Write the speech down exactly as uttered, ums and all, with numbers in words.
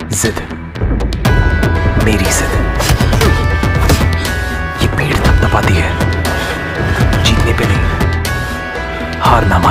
जिद, मेरी जिद, ये पीठ थपथपाती है, जीतने पे नहीं, हार ना मान।